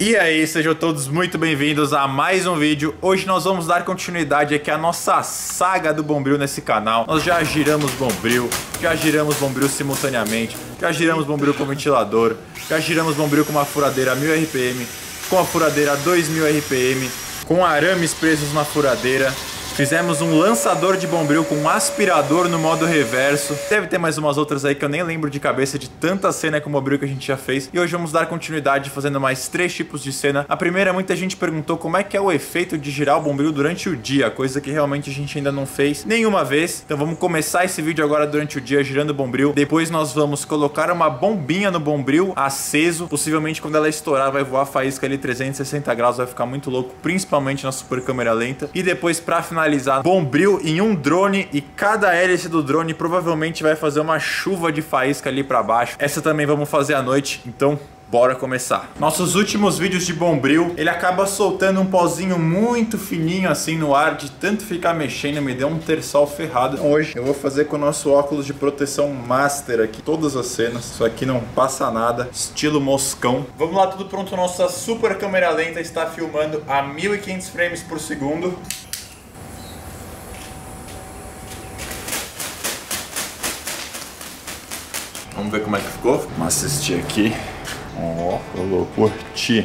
E aí, sejam todos muito bem-vindos a mais um vídeo. Hoje nós vamos dar continuidade aqui à nossa saga do Bombril nesse canal. Nós já giramos Bombril, já giramos Bombril simultaneamente, já giramos Bombril com ventilador, já giramos Bombril com uma furadeira 1000 RPM, com a furadeira 2000 RPM, com arames presos na furadeira. Fizemos um lançador de Bombril com um aspirador no modo reverso. Deve ter mais umas outras aí que eu nem lembro de cabeça de tanta cena com Bombril que a gente já fez. E hoje vamos dar continuidade fazendo mais 3 tipos de cena. A primeira, muita gente perguntou como é que é o efeito de girar o Bombril durante o dia, coisa que realmente a gente ainda não fez nenhuma vez. Então vamos começar esse vídeo agora durante o dia girando o Bombril. Depois nós vamos colocar uma bombinha no Bombril aceso. Possivelmente quando ela estourar vai voar a faísca ali 360 graus, vai ficar muito louco, principalmente na super câmera lenta. E depois, pra finalizar, Bombril em um drone, e cada hélice do drone provavelmente vai fazer uma chuva de faísca ali pra baixo. Essa também vamos fazer à noite, então bora começar. Nossos últimos vídeos de Bombril, ele acaba soltando um pozinho muito fininho assim no ar, de tanto ficar mexendo, me deu um terçol ferrado. Hoje eu vou fazer com o nosso óculos de proteção Master aqui, todas as cenas. Isso aqui não passa nada, estilo moscão. Vamos lá, tudo pronto. Nossa super câmera lenta está filmando a 1500 frames por segundo. Vamos ver como é que ficou. Vamos assistir aqui. Ó, vou curtir.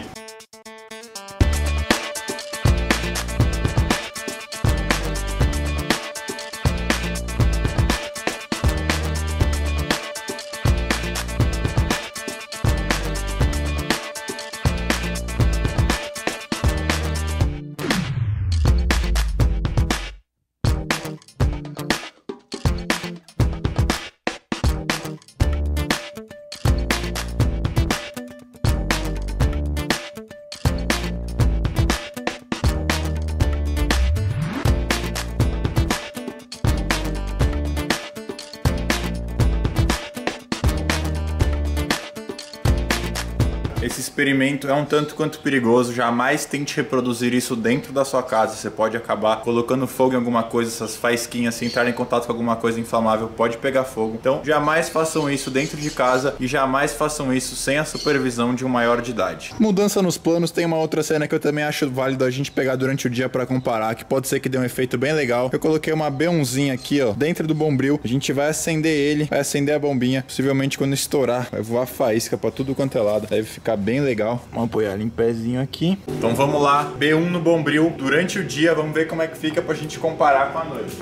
Esse experimento é um tanto quanto perigoso, jamais tente reproduzir isso dentro da sua casa. Você pode acabar colocando fogo em alguma coisa, essas faísquinhas, se entrarem em contato com alguma coisa inflamável, pode pegar fogo. Então jamais façam isso dentro de casa e jamais façam isso sem a supervisão de um maior de idade. Mudança nos planos, tem uma outra cena que eu também acho válido a gente pegar durante o dia para comparar, que pode ser que dê um efeito bem legal. Eu coloquei uma B1zinha aqui, ó, dentro do Bombril. A gente vai acender ele, vai acender a bombinha. Possivelmente quando estourar, vai voar faísca para tudo quanto é lado. Deve ficar bem legal. Vamos apoiar ele em pezinho aqui. Então vamos lá, B1 no Bombril durante o dia, vamos ver como é que fica pra gente comparar com a noite.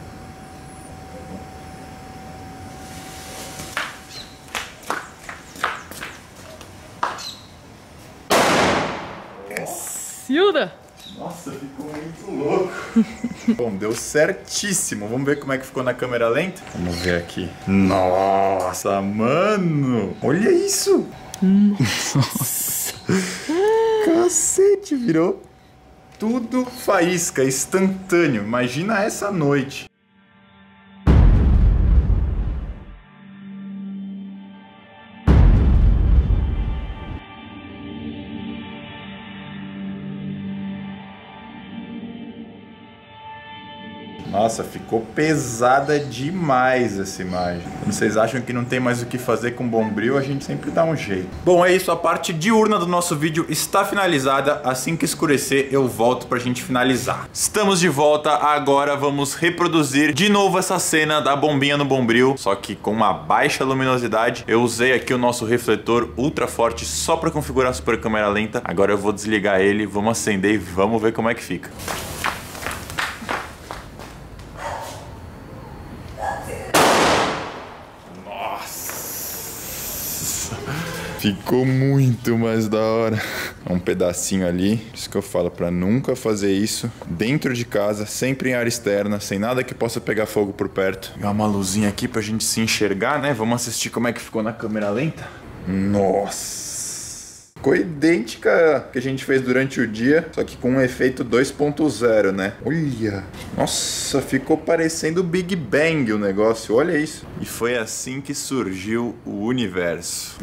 Cacilda! Nossa, ficou muito louco. Bom, deu certíssimo. Vamos ver como é que ficou na câmera lenta? Vamos ver aqui. Nossa, mano! Olha isso! Nossa. Cacete, virou tudo faísca, instantâneo. Imagina essa noite. Nossa, ficou pesada demais essa imagem. Quando vocês acham que não tem mais o que fazer com Bombril, a gente sempre dá um jeito. Bom, é isso. A parte diurna do nosso vídeo está finalizada. Assim que escurecer, eu volto pra gente finalizar. Estamos de volta. Agora vamos reproduzir de novo essa cena da bombinha no Bombril, só que com uma baixa luminosidade. Eu usei aqui o nosso refletor ultra forte só pra configurar a super câmera lenta. Agora eu vou desligar ele, vamos acender e vamos ver como é que fica. Ficou muito mais da hora. É um pedacinho ali. Por isso que eu falo pra nunca fazer isso dentro de casa, sempre em área externa, sem nada que possa pegar fogo por perto. Dá uma luzinha aqui pra gente se enxergar, né? Vamos assistir como é que ficou na câmera lenta. Nossa! Ficou idêntica que a gente fez durante o dia, só que com um efeito 2.0, né? Olha! Nossa, ficou parecendo o Big Bang o negócio, olha isso. E foi assim que surgiu o universo.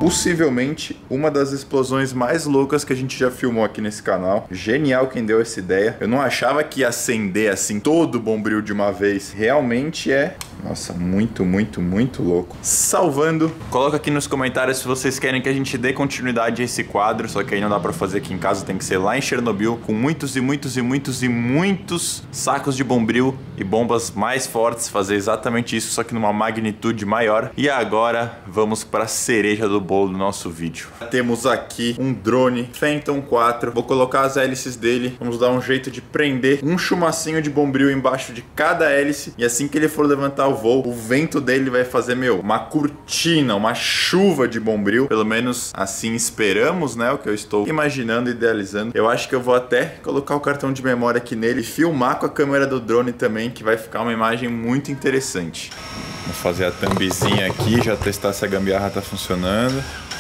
possivelmente uma das explosões mais loucas que a gente já filmou aqui nesse canal. Genial quem deu essa ideia. Eu não achava que ia acender assim todo o Bombril de uma vez. Realmente é... Nossa, muito, muito, muito louco. Salvando. Coloca aqui nos comentários se vocês querem que a gente dê continuidade a esse quadro. Só que aí não dá pra fazer aqui em casa, tem que ser lá em Chernobyl, com muitos e muitos e muitos e muitos sacos de Bombril e bombas mais fortes. Fazer exatamente isso, só que numa magnitude maior. E agora vamos pra cereja do bolo do nosso vídeo. Temos aqui um drone Phantom 4. Vou colocar as hélices dele. Vamos dar um jeito de prender um chumacinho de Bombril embaixo de cada hélice. E assim que ele for levantar o voo, o vento dele vai fazer, uma cortina, uma chuva de Bombril. Pelo menos assim esperamos, né? O que eu estou imaginando, idealizando. Eu acho que eu vou até colocar o cartão de memória aqui nele e filmar com a câmera do drone também, que vai ficar uma imagem muito interessante. Vou fazer a thumbzinha aqui, já testar se a gambiarra tá funcionando.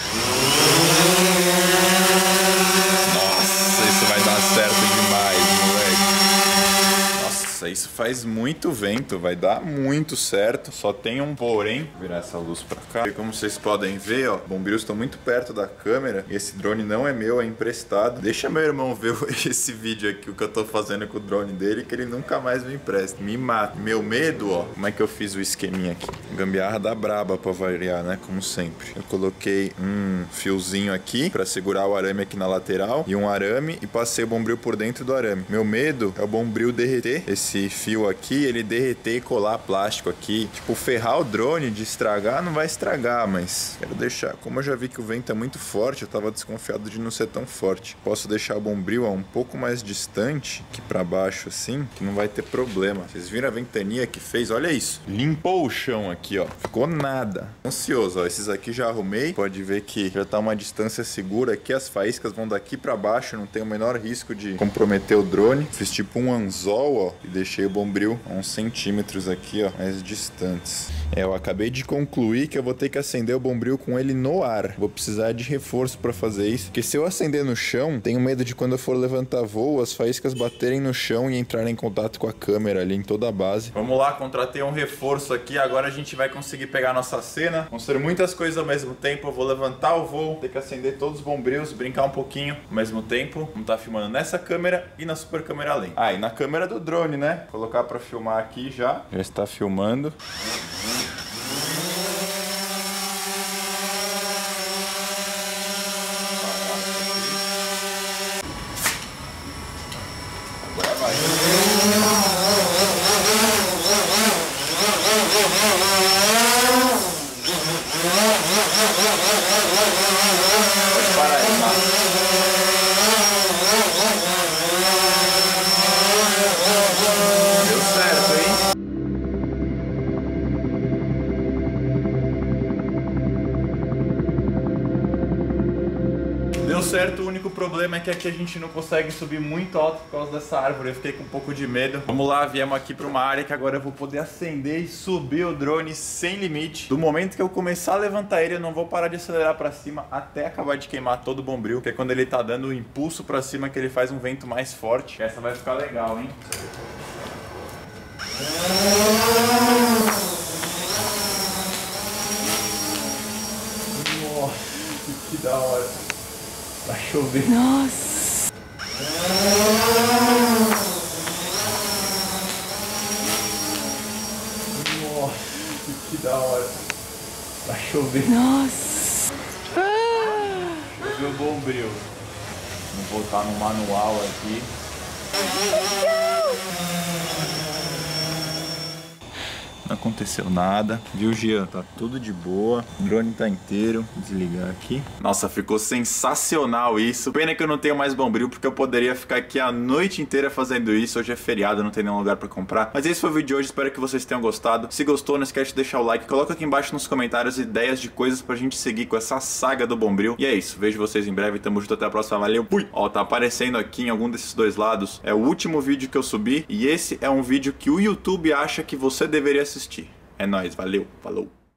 Nossa, isso vai dar certo demais, moleque. Nossa, isso faz muito vento, vai dar muito certo. Só tem um porém. Vou virar essa luz pra cá. E como vocês podem ver, ó, Bombrios estão muito perto da câmera. E esse drone não é meu, é emprestado. Deixa meu irmão ver esse vídeo aqui, o que eu tô fazendo com o drone dele, que ele nunca mais me empresta. Me mata. Meu medo, ó, como é que eu fiz o esqueminha aqui? Gambiarra da braba pra variar, né? Como sempre. Eu coloquei um fiozinho aqui pra segurar o arame aqui na lateral e um arame e passei o Bombril por dentro do arame. Meu medo é o Bombril derreter esse fio aqui, ele derreter e colar plástico aqui. Tipo, ferrar o drone de estragar não vai estragar, mas quero deixar. Como eu já vi que o vento é muito forte, eu tava desconfiado de não ser tão forte. Posso deixar o Bombril um pouco mais distante, aqui pra baixo assim, que não vai ter problema. Vocês viram a ventania que fez? Olha isso. Limpou o chão aqui, ó. Ficou nada. Ansioso, ó. Esses aqui já arrumei. Pode ver que já tá uma distância segura aqui. As faíscas vão daqui pra baixo, não tem o menor risco de comprometer o drone. Fiz tipo um anzol, ó, e deixei o Bombril a uns centímetros aqui, ó, mais distantes. Eu acabei de concluir que eu vou ter que acender o Bombril com ele no ar. Vou precisar de reforço pra fazer isso, porque se eu acender no chão, tenho medo de quando eu for levantar voo, as faíscas baterem no chão e entrarem em contato com a câmera ali em toda a base. Vamos lá, contratei um reforço aqui, agora a gente vai conseguir pegar a nossa cena. Vão ser muitas coisas ao mesmo tempo, eu vou levantar o voo, ter que acender todos os Bombrils, brincar um pouquinho ao mesmo tempo. Vamos estar filmando nessa câmera e na super câmera lenta. Ah, e na câmera do drone, né? Vou colocar pra filmar aqui já. Já está filmando. Agora vai. Pode parar aí, tá? Deu certo, hein? Deu certo, o único problema é que aqui a gente não consegue subir muito alto por causa dessa árvore. Eu fiquei com um pouco de medo. Vamos lá, viemos aqui para uma área que agora eu vou poder acender e subir o drone sem limite. Do momento que eu começar a levantar ele, eu não vou parar de acelerar para cima até acabar de queimar todo o Bombril, que é quando ele tá dando o impulso para cima que ele faz um vento mais forte. Essa vai ficar legal, hein? Nossa, que da hora. Vai chover. Nossa. Nossa, que da hora. Vai chover. Nossa. Choveu o Bombril. Vou botar no manual aqui. Não aconteceu nada, viu, Jean? Tá tudo de boa, o drone tá inteiro. Vou desligar aqui. Nossa, ficou sensacional isso. Pena que eu não tenho mais Bombril, porque eu poderia ficar aqui a noite inteira fazendo isso. Hoje é feriado, não tem nenhum lugar pra comprar. Mas esse foi o vídeo de hoje, espero que vocês tenham gostado. Se gostou, não esquece de deixar o like. Coloca aqui embaixo nos comentários ideias de coisas pra gente seguir com essa saga do Bombril. E é isso, vejo vocês em breve, tamo junto, até a próxima, valeu, fui! Ó, tá aparecendo aqui em algum desses dois lados, é o último vídeo que eu subi. E esse é um vídeo que o YouTube acha que você deveria assistir. É nóis, valeu, falou!